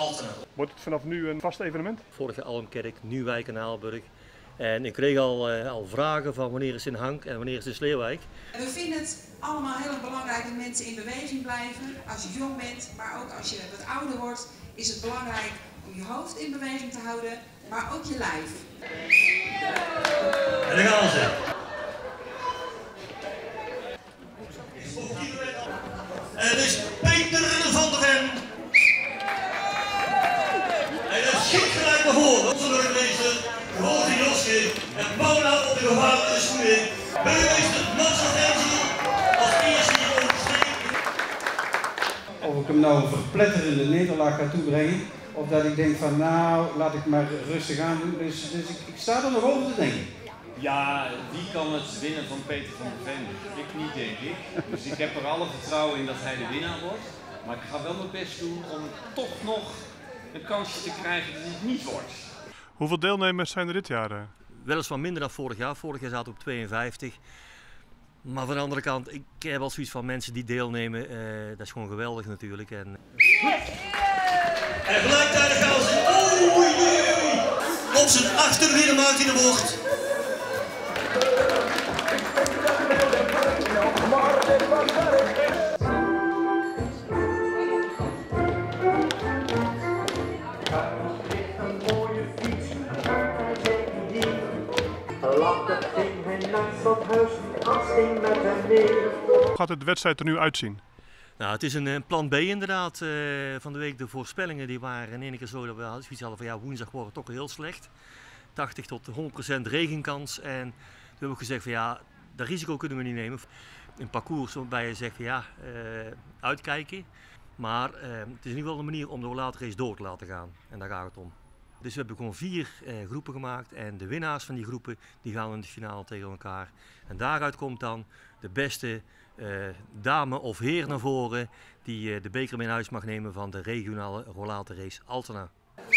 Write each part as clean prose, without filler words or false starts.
Altena. Wordt het vanaf nu een vast evenement? Vorige Almkerk, nu Wijk en Aalburg. En ik kreeg al vragen van wanneer is het in Hank en wanneer is het in Sleeuwijk. We vinden het allemaal heel erg belangrijk dat mensen in beweging blijven. Als je jong bent, maar ook als je wat ouder wordt, is het belangrijk om je hoofd in beweging te houden, maar ook je lijf. En daar gaan ze. En het is Peter van der Ven. En dat schiet gelijk naar voren. Onze burgemeester, Rosie Joske en Paula op de gevaarlijke schoenen. Burgemeester Marcel Denzel als eerste hier over de streep. Of ik hem nou een verpletterende nederlaag ga toebrengen, of dat ik denk van nou, laat ik maar rustig aan doen. Dus ik sta er nog over te denken. Ja, wie kan het winnen van Peter van der Ven? Ik niet, denk ik. Dus ik heb er alle vertrouwen in dat hij de winnaar wordt. Maar ik ga wel mijn best doen om toch nog een kansje te krijgen dat het niet wordt. Hoeveel deelnemers zijn er dit jaar? Weliswaar minder dan vorig jaar. Vorig jaar zaten we op 52. Maar van de andere kant, ik heb wel zoiets van mensen die deelnemen. Dat is gewoon geweldig natuurlijk. En gelijktijdig gaan ze. Oei. Op zijn achterwielen maakt hij de bocht. Hoe gaat de wedstrijd er nu uitzien? nou, het is een plan B inderdaad. Van de week de voorspellingen die waren in één keer zo dat we zoiets hadden van ja, woensdag wordt het toch heel slecht. 80 tot 100% regenkans. En toen hebben we gezegd van ja, dat risico kunnen we niet nemen. Een parcours waarbij je zegt van ja, uitkijken. Maar het is in ieder geval een manier om de rollate race door te laten gaan. En daar gaat het om. Dus we hebben gewoon 4 groepen gemaakt en de winnaars van die groepen die gaan in de finale tegen elkaar. En daaruit komt dan de beste dame of heer naar voren die de beker mee naar huis mag nemen van de regionale rollate race Altena.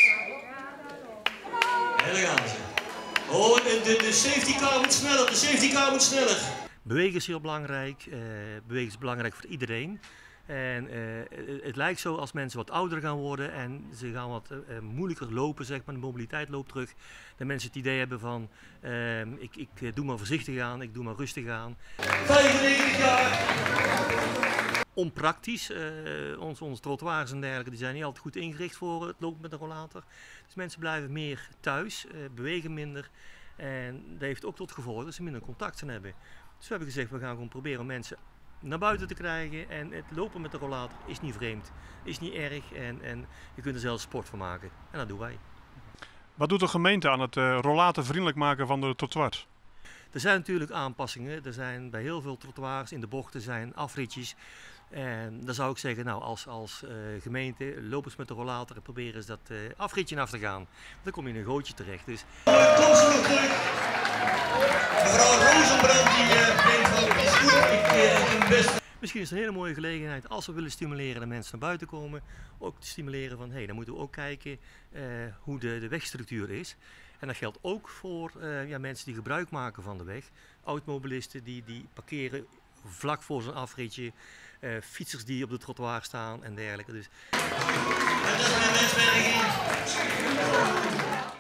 En daar gaan ze. Oh, de safety car moet sneller, de safety car moet sneller. Bewegen is heel belangrijk, bewegen is belangrijk voor iedereen. En het lijkt zo als mensen wat ouder gaan worden en ze gaan wat moeilijker lopen, zeg maar, de mobiliteit loopt terug. Dat mensen het idee hebben van ik doe maar voorzichtig aan, ik doe maar rustig aan. 95 jaar. Onpraktisch, onze trottoirs en dergelijke die zijn niet altijd goed ingericht voor het lopen met een rollator. Dus mensen blijven meer thuis, bewegen minder en dat heeft ook tot gevolg dat ze minder contact hebben. Dus we hebben gezegd we gaan gewoon proberen om mensen naar buiten te krijgen en het lopen met de rollator is niet vreemd, is niet erg en je kunt er zelfs sport van maken en dat doen wij. Wat doet de gemeente aan het rollatorvriendelijk maken van de trottoirs? Er zijn natuurlijk aanpassingen, er zijn bij heel veel trottoirs in de bochten zijn afritjes en dan zou ik zeggen nou als gemeente loop eens met de rollator en probeer eens dat afritje af te gaan. Dan kom je in een gootje terecht. Dus. Kom ze nog terug. Mevrouw Rozenbrand die denkt van het is goed, ik best. Misschien is het een hele mooie gelegenheid als we willen stimuleren dat mensen naar buiten komen. Ook te stimuleren van hey, dan moeten we ook kijken hoe de wegstructuur is. En dat geldt ook voor mensen die gebruik maken van de weg. Automobilisten die parkeren vlak voor zo'n afritje. Fietsers die op de trottoir staan en dergelijke. Dus. En dat is mijn mensberging.